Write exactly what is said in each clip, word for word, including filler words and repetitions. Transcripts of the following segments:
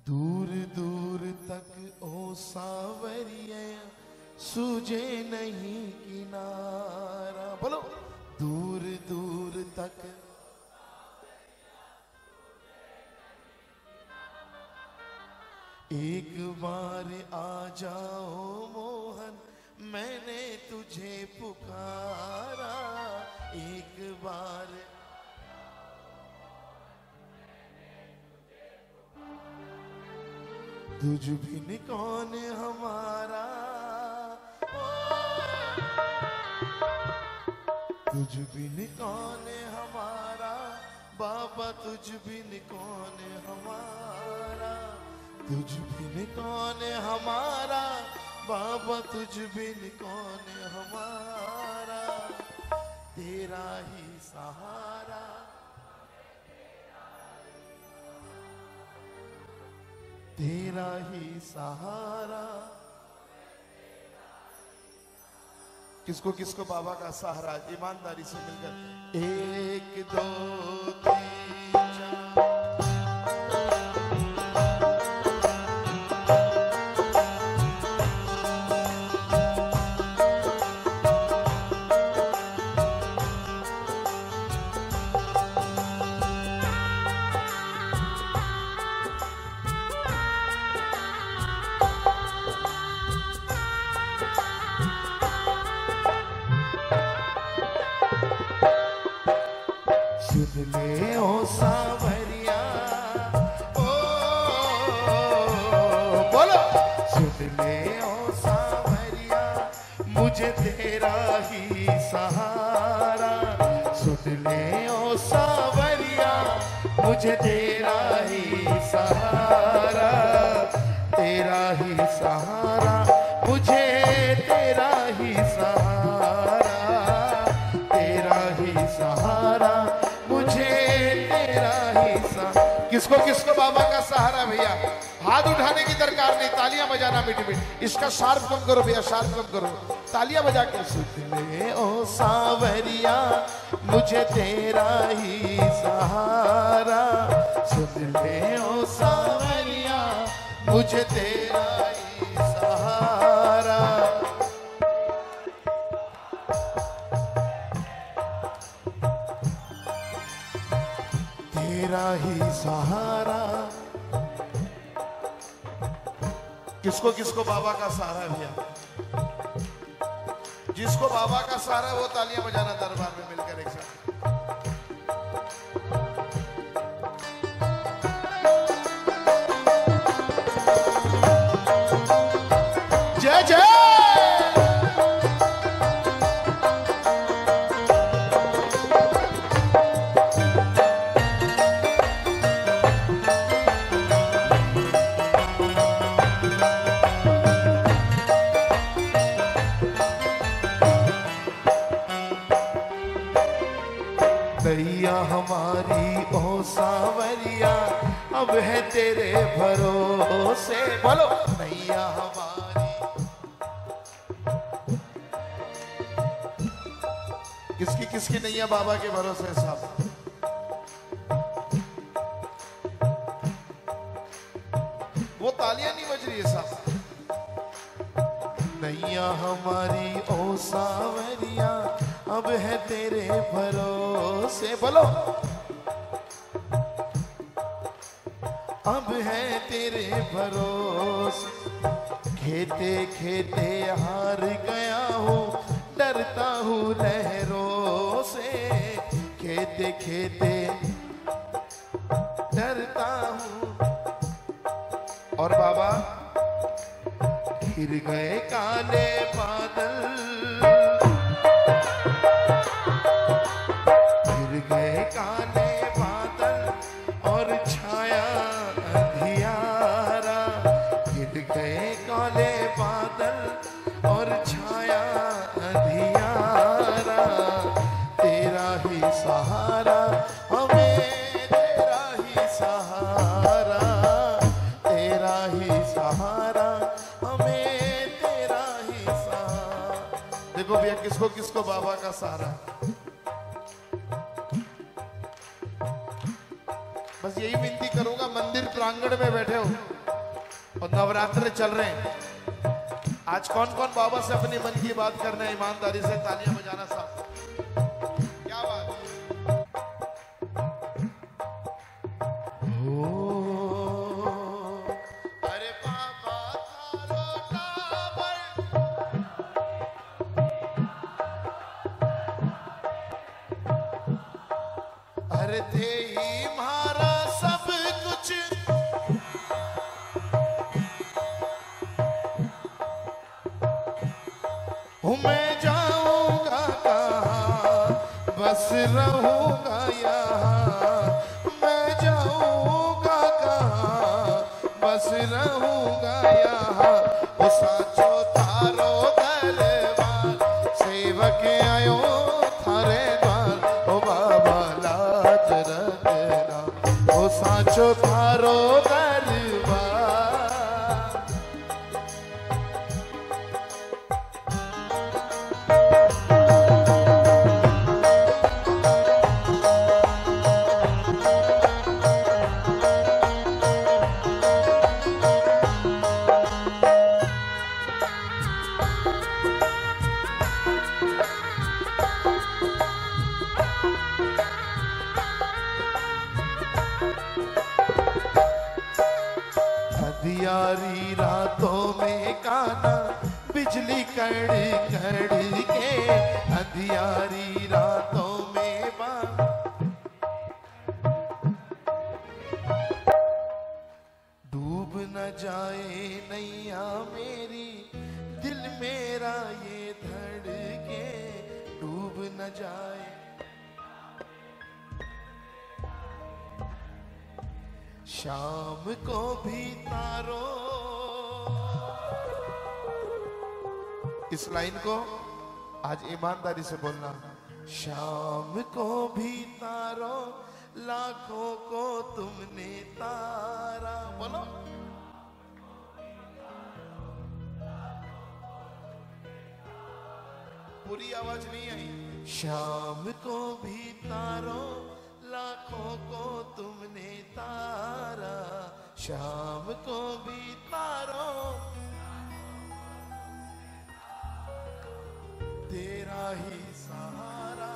दूर दूर तक ओ सावरिया सूझे नहीं किनारा। बोलो दूर दूर तक एक बार आ जाओ मोहन मैंने तुझे पुकारा। एक बार तुझ बिन कौन हमारा, तुझ बिन कौन हमारा बाबा, तुझ बिन कौन हमारा, तुझ बिन कौन हमारा बाबा, तुझ बिन कौन हमारा, तेरा ही सहारा, तेरा ही सहारा। किसको किसको बाबा का सहारा ईमानदारी से मिलकर एक दो तीन चार। सुन ले ओ सावरिया ओ, बोलो सुन ले ओ सावरिया मुझे तेरा ही सहारा। सुन ले ओ सावरिया मुझे तेरा ही सहारा, तेरा ही सहारा, मुझे तेरा ही सहारा, तेरा ही सहारा, मुझे तेरा ही सहारा। किसको किसको बाबा का सहारा भैया? हाथ उठाने की दरकार नहीं, तालियां बजाना मीठी मीठी। इसका शार्प कम करो भैया, शार्प कम करो, तालियां बजा के। सुन ले ओ सावरिया मुझे तेरा ही सहारा। सुन ले ओ सावरिया मुझे तेरा ही सहारा। तेरा ही सहारा। किसको किसको बाबा का सहारा भैया? जिसको बाबा का सहारा वो तालियां बजाना दरबार में मिलकर एक साथ। जय जय। दैया हमारी ओ सावरिया अब है तेरे भरोसे। बोलो नैया हमारी। किसकी किसकी नैया बाबा के भरोसे साहब? वो तालियां नहीं बज रही है साहब। नैया हमारी ओ सावरिया अब है तेरे भरोसे। बोलो अब है तेरे भरोसे। खेते खेते हार गया हूँ डरता हूँ लहरों से। खेते खेते डरता हूँ। और बाबा घिर गए काले बादल, घिर गए काले बादल और छाया अंधियारा। घिर गए काले बादल और छाया अंधियारा। तेरा ही सहारा हमें, तेरा ही सहारा, तेरा ही सहारा हमें, तेरा ही सहारा। देखो भैया किसको किसको बाबा का सहारा। बस यही विनती करूंगा, मंदिर प्रांगण में बैठे हो और नवरात्र चल रहे हैं, आज कौन कौन बाबा से अपनी मन की बात करना है, ईमानदारी से तालियां बजाना साहब। क्या बात हो, अरे बाबा थारो टावर, अरे थे ही मारा सब कुछ, मैं जाऊंगा कहाँ, बस रहूंगा यहाँ, मैं जाऊंगा कहाँ, बस रहूंगा यहाँ। ओ साचो थारो दरबार, सेवक आयो थारे द्वार, ओ बाबा लाज रखना, ओ साचो थारो दरबार। अंधियारी रातों में काना बिजली कड़ कड़ के, अंधियारी रातों में बाना, डूब न जाए नैया मेरी, दिल मेरा ये धड़के, डूब न जाए। शाम को भी तारो, इस लाइन को आज ईमानदारी से बोलना, शाम को भी तारो, लाखों को तुमने तारा, बोलो। पूरी आवाज नहीं आई। शाम को भी तारो, लाखों को तुमने तारा, शाम को भी तारो, तेरा ही सहारा,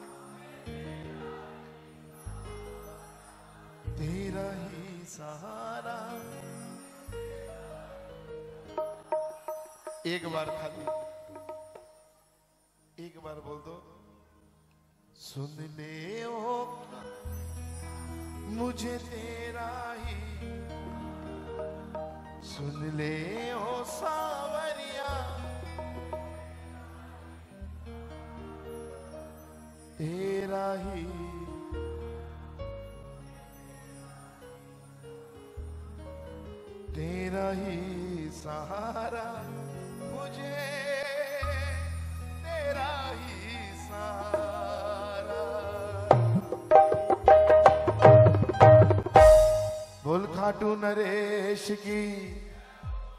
तेरा ही सहारा। एक बार खाली, एक बार बोल दो, सुन ले ओ मुझे तेरा ही, सुन ले ओ सावरिया, तेरा ही, तेरा ही सहारा, मुझे तेरा ही सहारा। बोल खाटू नरेश की।